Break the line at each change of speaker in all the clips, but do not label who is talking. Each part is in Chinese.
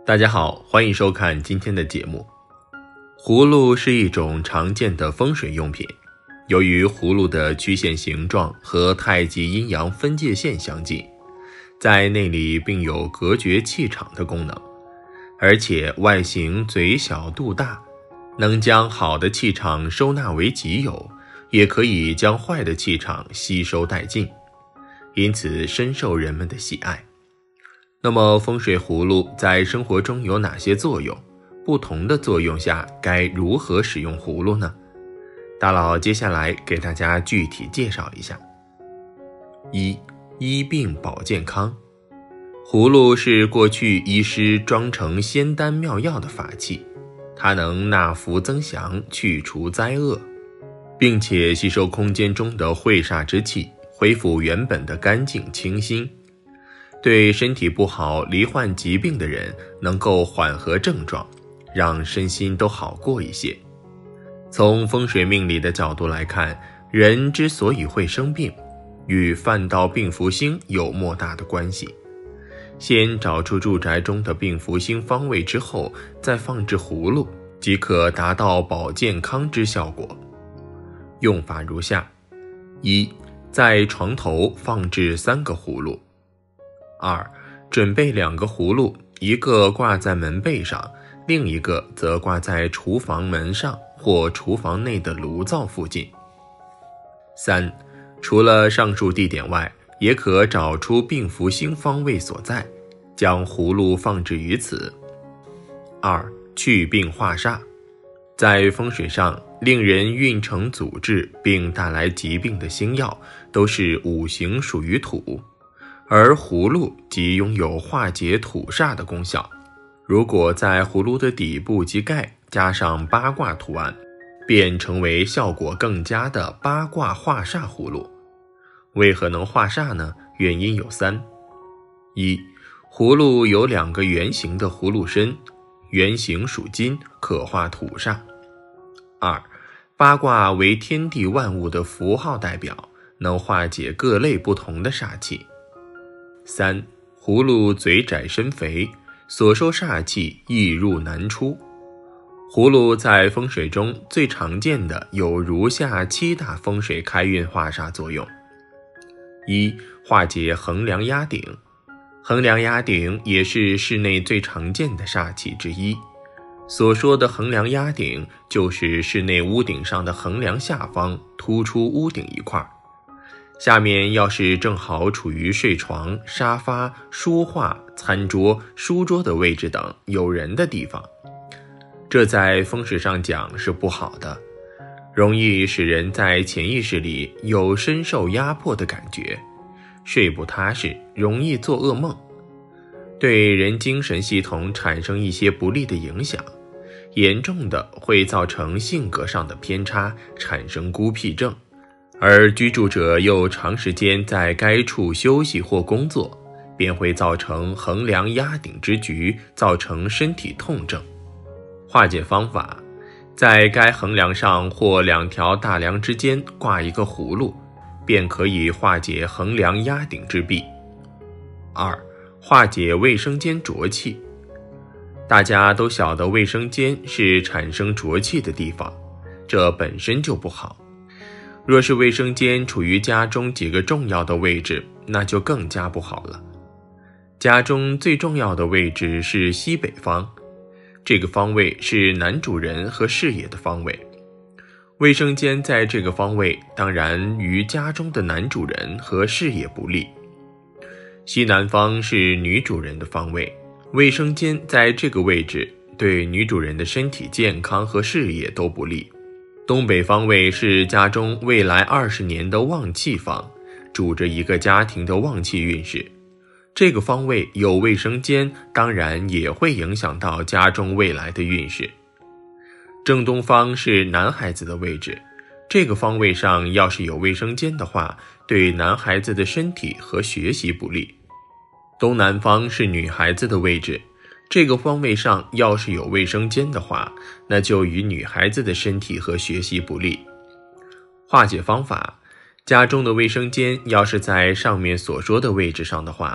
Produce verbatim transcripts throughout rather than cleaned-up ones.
大家好，欢迎收看今天的节目。葫芦是一种常见的风水用品，由于葫芦的曲线形状和太极阴阳分界线相近，在内里并有隔绝气场的功能，而且外形嘴小肚大，能将好的气场收纳为己有，也可以将坏的气场吸收殆尽，因此深受人们的喜爱。那么风水葫芦在生活中有哪些作用？不同的作用下该如何使用葫芦呢？大佬接下来给大家具体介绍一下。一、医病保健康。葫芦是过去医师装成仙丹妙药的法器，它能纳福增祥，去除灾厄，并且吸收空间中的晦煞之气，恢复原本的干净清新。对身体不好、罹患疾病的人能够缓和症状，让身心都好过一些。从风水命理的角度来看，人之所以会生病，与犯到病符星有莫大的关系。先找出住宅中的病符星方位之后，再放置葫芦，即可达到保健康之效果。用法如下：一、在床头放置三个葫芦。二、准备两个葫芦，一个挂在门背上，另一个则挂在厨房门上或厨房内的炉灶附近。三、除了上述地点外，也可找出病符星方位所在，将葫芦放置于此。二、去病化煞。在风水上，令人运程阻滞并带来疾病的星曜，都是五行属于土，而葫芦即拥有化解土煞的功效。如果在葫芦的底部及盖加上八卦图案，便成为效果更佳的八卦化煞葫芦。为何能化煞呢？原因有三：一、葫芦有两个圆形的葫芦身，圆形属金，可化土煞。二、八卦为天地万物的符号代表，能化解各类不同的煞气。三、葫芦嘴窄身肥，所收煞气易入难出。葫芦在风水中最常见的有如下七大风水开运化煞作用。一、化解横梁压顶。横梁压顶也是室内最常见的煞气之一。所说的横梁压顶，就是室内屋顶上的横梁下方突出屋顶一块，下面要是正好处于睡床、沙发、书画、餐桌、书桌的位置等有人的地方，这在风水上讲是不好的，容易使人在潜意识里有深受压迫的感觉，睡不踏实，容易做噩梦，对人精神系统产生一些不利的影响，严重的会造成性格上的偏差，产生孤僻症。而居住者又长时间在该处休息或工作，便会造成横梁压顶之局，造成身体痛症。化解方法：在该横梁上或两条大梁之间挂一个葫芦，便可以化解横梁压顶之弊。二、化解卫生间浊气。大家都晓得卫生间是产生浊气的地方，这本身就不好。若是卫生间处于家中几个重要的位置，那就更加不好了。家中最重要的位置是西北方，这个方位是男主人和事业的方位。卫生间在这个方位，当然与家中的男主人和事业不利。西南方是女主人的方位，卫生间在这个位置，对女主人的身体健康和事业都不利。东北方位是家中未来二十年的旺气方，主着一个家庭的旺气运势。这个方位有卫生间，当然也会影响到家中未来的运势。正东方是男孩子的位置，这个方位上要是有卫生间的话，对男孩子的身体和学习不利。东南方是女孩子的位置，这个方位上要是有卫生间的话，那就与女孩子的身体和学习不利。化解方法：家中的卫生间要是在上面所说的位置上的话，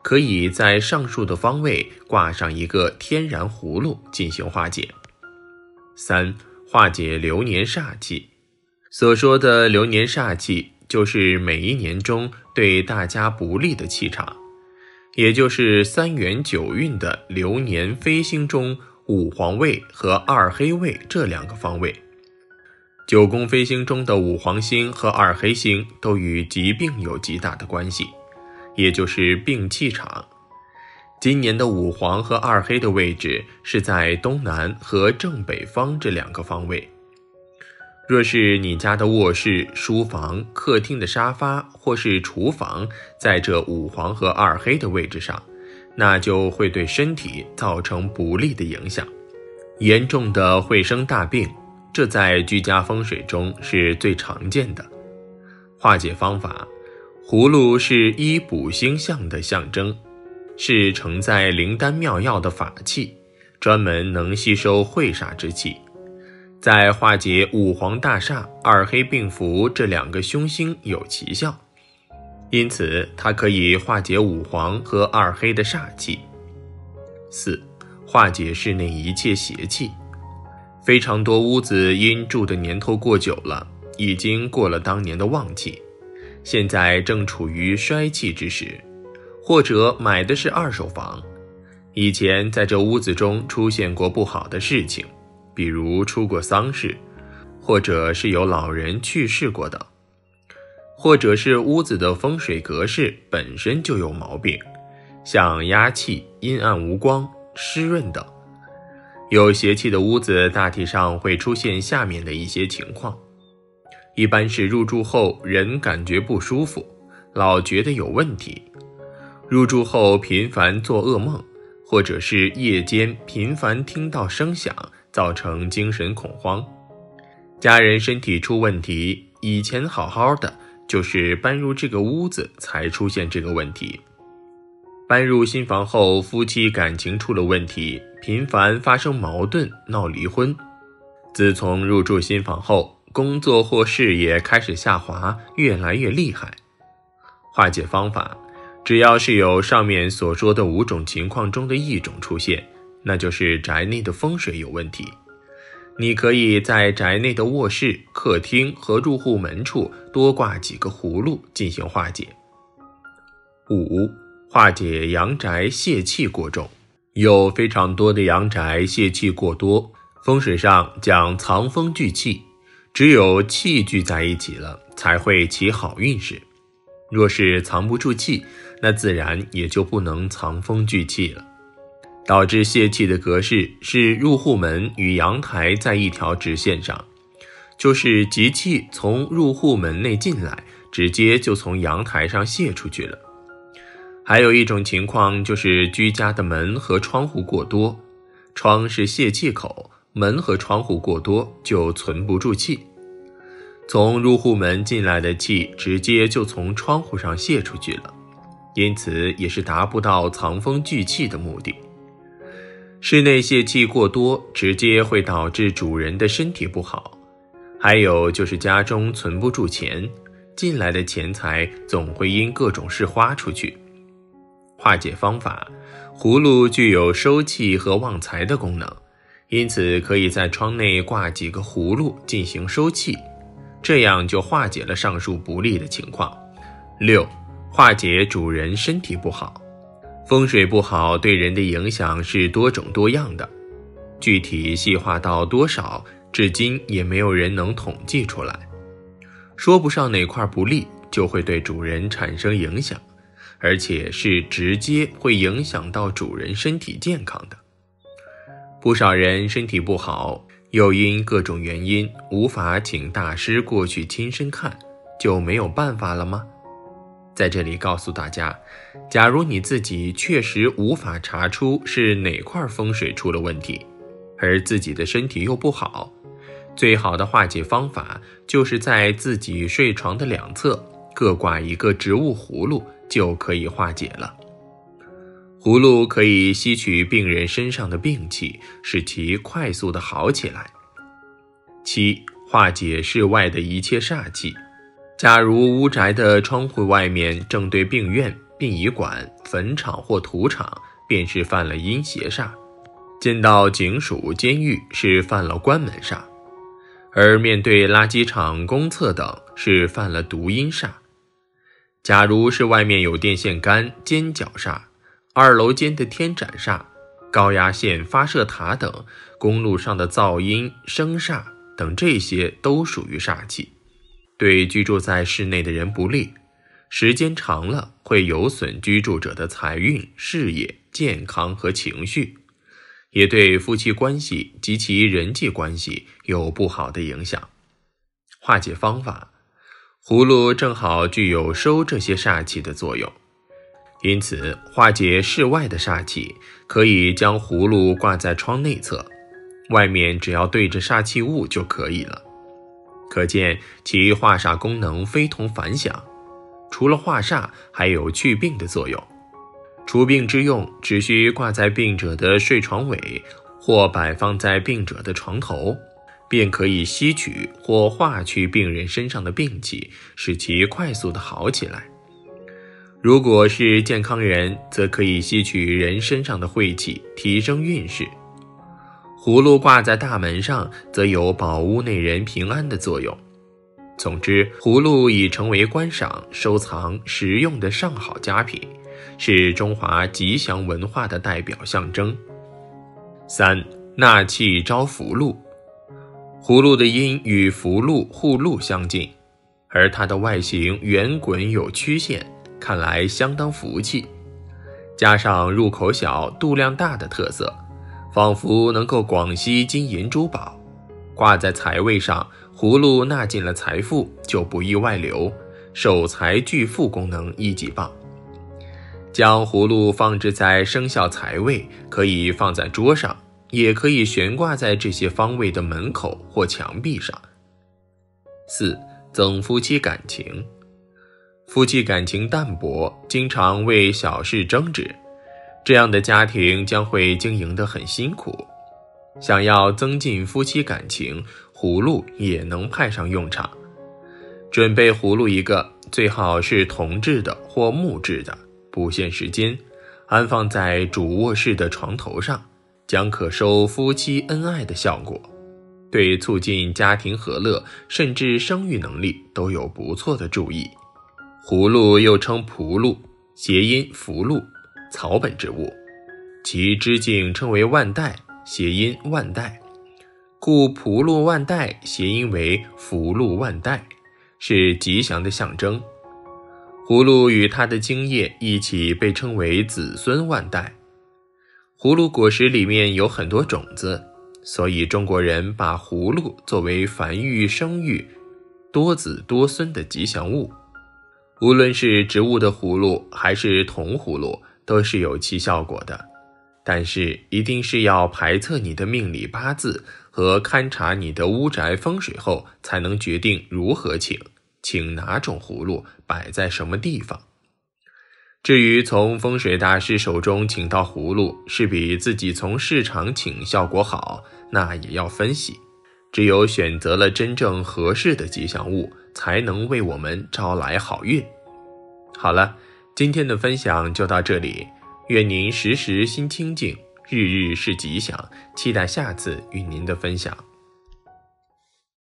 可以在上述的方位挂上一个天然葫芦进行化解。三、化解流年煞气。所说的流年煞气，就是每一年中对大家不利的气场，也就是三元九运的流年飞星中五黄位和二黑位这两个方位。九宫飞星中的五黄星和二黑星都与疾病有极大的关系，也就是病气场。今年的五黄和二黑的位置是在东南和正北方这两个方位。若是你家的卧室、书房、客厅的沙发或是厨房在这五黄和二黑的位置上，那就会对身体造成不利的影响，严重的会生大病，这在居家风水中是最常见的。化解方法，葫芦是医补星象的象征，是承载灵丹妙药的法器，专门能吸收晦煞之气。在化解五黄大煞、二黑病符这两个凶星有奇效，因此它可以化解五黄和二黑的煞气。四、化解室内一切邪气。非常多屋子因住的年头过久了，已经过了当年的旺气，现在正处于衰气之时，或者买的是二手房，以前在这屋子中出现过不好的事情，比如出过丧事，或者是有老人去世过的，或者是屋子的风水格式本身就有毛病，像压气、阴暗无光、湿润等。有邪气的屋子大体上会出现下面的一些情况，一般是入住后人感觉不舒服，老觉得有问题，入住后频繁做噩梦，或者是夜间频繁听到声响，造成精神恐慌。家人身体出问题，以前好好的，就是搬入这个屋子才出现这个问题。搬入新房后，夫妻感情出了问题，频繁发生矛盾，闹离婚。自从入住新房后，工作或事业开始下滑，越来越厉害。化解方法，只要是有上面所说的五种情况中的一种出现，那就是宅内的风水有问题。你可以在宅内的卧室、客厅和入户门处多挂几个葫芦进行化解。五、化解阳宅泄气过重。有非常多的阳宅泄气过多，风水上讲藏风聚气，只有气聚在一起了，才会起好运势。若是藏不住气，那自然也就不能藏风聚气了。导致泄气的格式是入户门与阳台在一条直线上，就是吉气从入户门内进来，直接就从阳台上泄出去了。还有一种情况就是居家的门和窗户过多，窗是泄气口，门和窗户过多就存不住气，从入户门进来的气直接就从窗户上泄出去了，因此也是达不到藏风聚气的目的。室内泄气过多，直接会导致主人的身体不好。还有就是家中存不住钱，进来的钱财总会因各种事花出去。化解方法，葫芦具有收气和旺财的功能，因此可以在窗内挂几个葫芦进行收气，这样就化解了上述不利的情况。六、化解主人身体不好。风水不好对人的影响是多种多样的，具体细化到多少，至今也没有人能统计出来。说不上哪块不利，就会对主人产生影响，而且是直接会影响到主人身体健康的。不少人身体不好，又因各种原因无法请大师过去亲身看，就没有办法了吗？在这里告诉大家，假如你自己确实无法查出是哪块风水出了问题，而自己的身体又不好，最好的化解方法就是在自己睡床的两侧各挂一个植物葫芦，就可以化解了。葫芦可以吸取病人身上的病气，使其快速的好起来。七、化解室外的一切煞气。假如屋宅的窗户外面正对病院， 殡仪馆、坟场或土场，便是犯了阴邪煞；见到警署、监狱是犯了关门煞；而面对垃圾场、公厕等是犯了毒阴煞。假如是外面有电线杆、尖角煞、二楼间的天斩煞、高压线、发射塔等，公路上的噪音、声煞等，这些都属于煞气，对居住在室内的人不利，时间长了会有损居住者的财运、事业、健康和情绪，也对夫妻关系及其人际关系有不好的影响。化解方法，葫芦正好具有收这些煞气的作用，因此化解室外的煞气，可以将葫芦挂在窗内侧，外面只要对着煞气物就可以了。可见其化煞功能非同凡响，除了化煞，还有祛病的作用。除病之用，只需挂在病者的睡床尾，或摆放在病者的床头，便可以吸取或化去病人身上的病气，使其快速地好起来。如果是健康人，则可以吸取人身上的晦气，提升运势。葫芦挂在大门上，则有保屋内人平安的作用。总之，葫芦已成为观赏、收藏、实用的上好佳品，是中华吉祥文化的代表象征。三、纳气招福禄。葫芦的音与福禄、护禄相近，而它的外形圆滚有曲线，看来相当福气，加上入口小、度量大的特色，仿佛能够广吸金银珠宝。挂在财位上，葫芦纳进了财富，就不易外流，守财聚富功能一级棒。将葫芦放置在生肖财位，可以放在桌上，也可以悬挂在这些方位的门口或墙壁上。四、增夫妻感情。夫妻感情淡薄，经常为小事争执，这样的家庭将会经营得很辛苦。想要增进夫妻感情，葫芦也能派上用场。准备葫芦一个，最好是铜制的或木制的，不限时间，安放在主卧室的床头上，将可收夫妻恩爱的效果，对促进家庭和乐甚至生育能力都有不错的注意。葫芦又称蒲芦，谐音福禄，草本植物，其枝茎称为万代，谐音万代，故蒲芦万代谐音为福禄万代，是吉祥的象征。葫芦与它的茎叶一起被称为子孙万代。葫芦果实里面有很多种子，所以中国人把葫芦作为繁育生育、多子多孙的吉祥物。无论是植物的葫芦还是铜葫芦，都是有其效果的，但是一定是要排测你的命理八字和勘察你的屋宅风水后，才能决定如何请，请哪种葫芦摆在什么地方。至于从风水大师手中请到葫芦是比自己从市场请效果好，那也要分析。只有选择了真正合适的吉祥物，才能为我们招来好运。好了，今天的分享就到这里，愿您时时心清静，日日是吉祥，期待下次与您的分享。